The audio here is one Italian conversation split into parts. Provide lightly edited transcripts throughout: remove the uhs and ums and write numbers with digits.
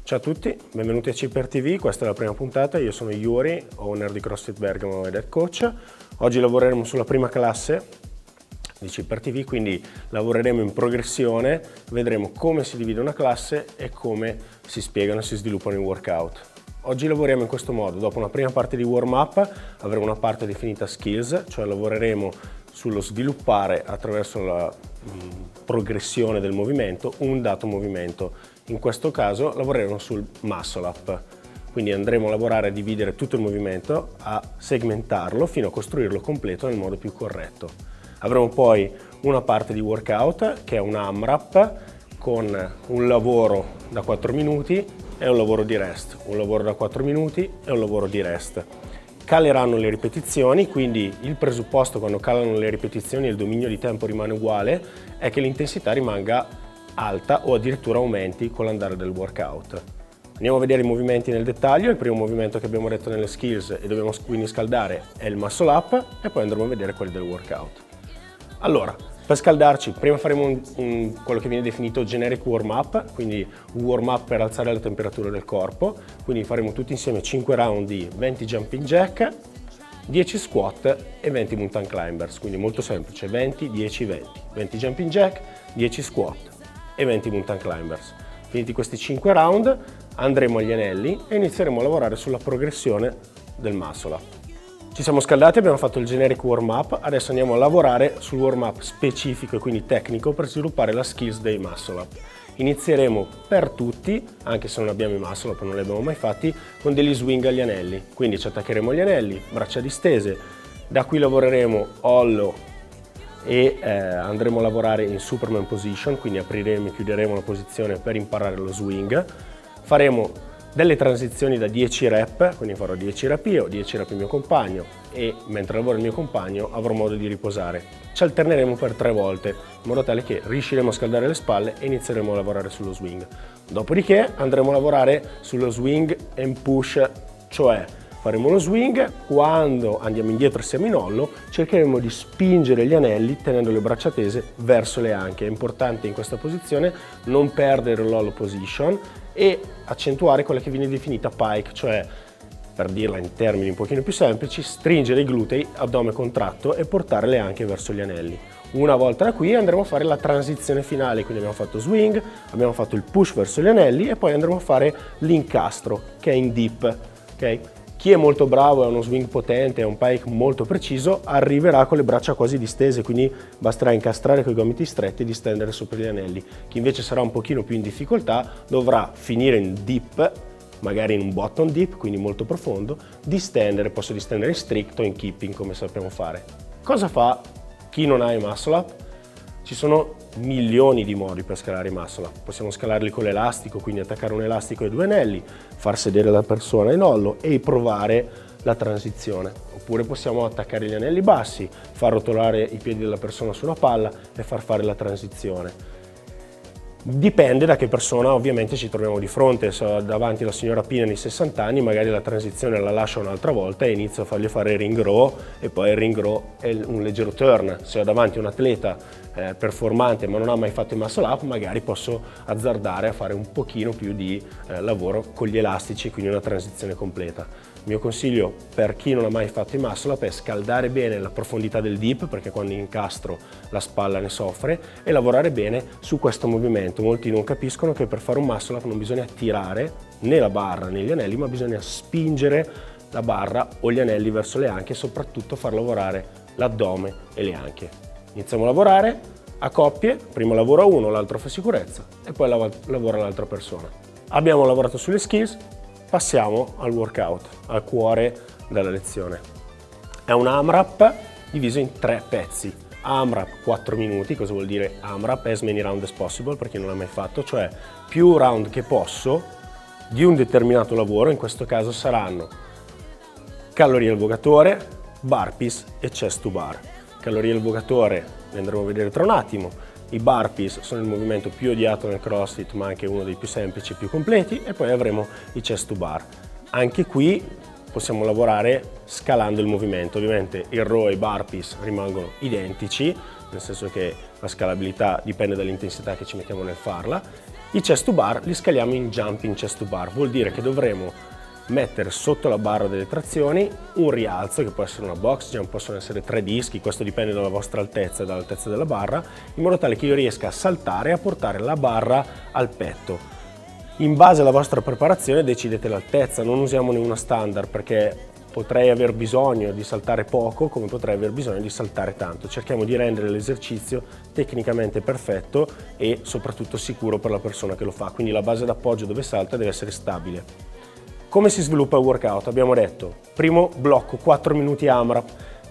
Ciao a tutti, benvenuti a Cipper TV, questa è la prima puntata, io sono Yuri, owner di CrossFit Bergamo ed head coach. Oggi lavoreremo sulla prima classe di Cipper TV, quindi lavoreremo in progressione, vedremo come si divide una classe e come si spiegano e si sviluppano i workout. Oggi lavoriamo in questo modo: dopo una prima parte di warm-up avremo una parte definita skills, cioè lavoreremo sullo sviluppare attraverso la progressione del movimento un dato movimento. In questo caso lavoreremo sul muscle up, quindi andremo a lavorare a dividere tutto il movimento, a segmentarlo fino a costruirlo completo nel modo più corretto. Avremo poi una parte di workout che è un AMRAP con un lavoro da 4 minuti e un lavoro di rest, un lavoro da 4 minuti e un lavoro di rest. Caleranno le ripetizioni, quindi il presupposto quando calano le ripetizioni e il dominio di tempo rimane uguale è che l'intensità rimanga alta o addirittura aumenti con l'andare del workout. Andiamo a vedere i movimenti nel dettaglio. Il primo movimento che abbiamo detto nelle skills e dobbiamo quindi scaldare è il muscle up e poi andremo a vedere quelli del workout. Allora, per scaldarci prima faremo quello che viene definito generic warm up, quindi un warm up per alzare la temperatura del corpo, quindi faremo tutti insieme 5 round di 20 jumping jack, 10 squat e 20 mountain climbers, quindi molto semplice: 20, 10, 20, 20 jumping jack, 10 squat e 20 mountain climbers. Finiti questi 5 round andremo agli anelli e inizieremo a lavorare sulla progressione del muscle up. Ci siamo scaldati, abbiamo fatto il generic warm up, adesso andiamo a lavorare sul warm up specifico e quindi tecnico per sviluppare la skills dei muscle up. Inizieremo per tutti, anche se non abbiamo i muscle up, non li abbiamo mai fatti, con degli swing agli anelli, quindi ci attaccheremo agli anelli, braccia distese, da qui lavoreremo hollow e andremo a lavorare in Superman position, quindi apriremo e chiuderemo la posizione per imparare lo swing. Faremo delle transizioni da 10 rep, quindi farò 10 rep io, 10 rep il mio compagno e mentre lavora il mio compagno avrò modo di riposare. Ci alterneremo per 3 volte in modo tale che riusciremo a scaldare le spalle e inizieremo a lavorare sullo swing. Dopodiché andremo a lavorare sullo swing and push, cioè faremo lo swing, quando andiamo indietro e siamo in hollow cercheremo di spingere gli anelli tenendo le braccia tese verso le anche. È importante in questa posizione non perdere l'hollow position e accentuare quella che viene definita pike, cioè, per dirla in termini un pochino più semplici, stringere i glutei, addome contratto e portare le anche verso gli anelli. Una volta da qui andremo a fare la transizione finale, quindi abbiamo fatto swing, abbiamo fatto il push verso gli anelli e poi andremo a fare l'incastro che è in dip. Okay? Chi è molto bravo, ha uno swing potente, ha un pike molto preciso, arriverà con le braccia quasi distese, quindi basterà incastrare con i gomiti stretti e distendere sopra gli anelli. Chi invece sarà un pochino più in difficoltà dovrà finire in dip, magari in un bottom dip, quindi molto profondo, distendere, posso distendere in strict o in keeping come sappiamo fare. Cosa fa chi non ha i muscle up? Ci sono milioni di modi per scalare i muscle up. Possiamo scalarli con l'elastico, quindi attaccare un elastico ai 2 anelli, far sedere la persona in hollow e provare la transizione. Oppure possiamo attaccare gli anelli bassi, far rotolare i piedi della persona sulla palla e far fare la transizione. Dipende da che persona ovviamente ci troviamo di fronte. Se ho davanti la signora Pina di 60 anni, magari la transizione la lascio un'altra volta e inizio a fargli fare ring row e poi il ring row è un leggero turn. Se ho davanti un atleta performante ma non ha mai fatto i muscle up, magari posso azzardare a fare un pochino più di lavoro con gli elastici, quindi una transizione completa. Il mio consiglio per chi non ha mai fatto i muscle up è scaldare bene la profondità del dip, perché quando incastro la spalla ne soffre, e lavorare bene su questo movimento. Molti non capiscono che per fare un muscle up non bisogna tirare né la barra né gli anelli, ma bisogna spingere la barra o gli anelli verso le anche e soprattutto far lavorare l'addome e le anche. Iniziamo a lavorare a coppie, primo lavora uno, l'altro fa sicurezza e poi lavora l'altra persona. Abbiamo lavorato sulle skills, passiamo al workout, al cuore della lezione. È un AMRAP diviso in 3 pezzi. AMRAP 4 minuti, cosa vuol dire AMRAP? As many round as possible, per chi non l'ha mai fatto, cioè più round che posso di un determinato lavoro, in questo caso saranno calorie al vogatore, burpees e chest to bar. Calorie al vogatore le andremo a vedere tra un attimo. I burpees sono il movimento più odiato nel CrossFit, ma anche uno dei più semplici e più completi, e poi avremo i chest to bar. Anche qui possiamo lavorare scalando il movimento. Ovviamente il row e i burpees rimangono identici, nel senso che la scalabilità dipende dall'intensità che ci mettiamo nel farla. I chest to bar li scaliamo in jumping chest to bar, vuol dire che dovremo mettere sotto la barra delle trazioni un rialzo, che può essere una box jump, possono essere 3 dischi, questo dipende dalla vostra altezza e dall'altezza della barra, in modo tale che io riesca a saltare e a portare la barra al petto. In base alla vostra preparazione decidete l'altezza, non usiamo una standard perché potrei aver bisogno di saltare poco come potrei aver bisogno di saltare tanto. Cerchiamo di rendere l'esercizio tecnicamente perfetto e soprattutto sicuro per la persona che lo fa, quindi la base d'appoggio dove salta deve essere stabile. Come si sviluppa il workout? Abbiamo detto, primo blocco 4 minuti AMRAP,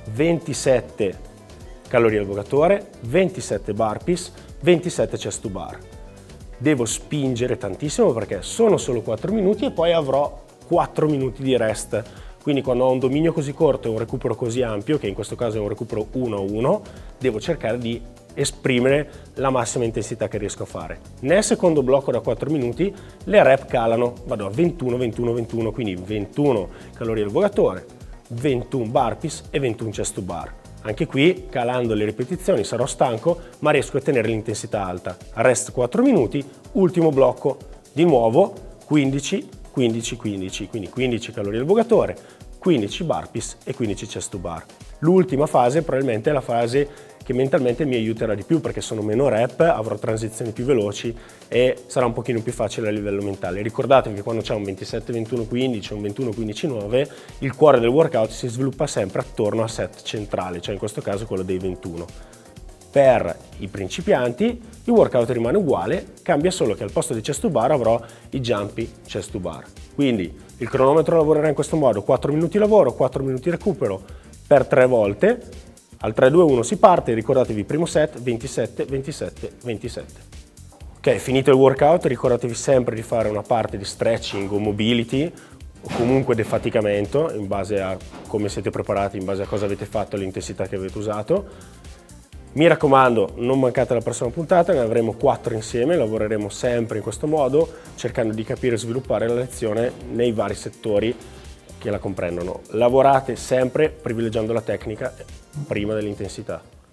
27 calorie al vogatore, 27 burpees, 27 chest to bar. Devo spingere tantissimo perché sono solo 4 minuti e poi avrò 4 minuti di rest. Quindi quando ho un dominio così corto e un recupero così ampio, che in questo caso è un recupero 1-1, devo cercare di esprimere la massima intensità che riesco a fare. Nel secondo blocco da 4 minuti le rep calano, vado a 21-21-21, quindi 21 calorie al vogatore, 21 burpees e 21 chest to bar. Anche qui, calando le ripetizioni, sarò stanco, ma riesco a tenere l'intensità alta. Rest 4 minuti, ultimo blocco, di nuovo 15, 15, 15, quindi 15 calorie al vogatore, 15 burpees e 15 chest to bar. L'ultima fase probabilmente è la fase che mentalmente mi aiuterà di più perché sono meno rep, avrò transizioni più veloci e sarà un pochino più facile a livello mentale. Ricordatevi che quando c'è un 27-21-15 o un 21-15-9 il cuore del workout si sviluppa sempre attorno al set centrale, cioè in questo caso quello dei 21. Per i principianti il workout rimane uguale, cambia solo che al posto dei chest to bar avrò i jumpy chest to bar. Quindi il cronometro lavorerà in questo modo, 4 minuti lavoro, 4 minuti recupero per 3 volte, al 3-2-1 si parte, ricordatevi primo set 27, 27, 27. Ok, finito il workout ricordatevi sempre di fare una parte di stretching o mobility o comunque defaticamento in base a come siete preparati, in base a cosa avete fatto, all'intensità che avete usato. Mi raccomando, non mancate la prossima puntata, ne avremo 4 insieme, lavoreremo sempre in questo modo, cercando di capire e sviluppare la lezione nei vari settori che la comprendono. Lavorate sempre privilegiando la tecnica prima dell'intensità.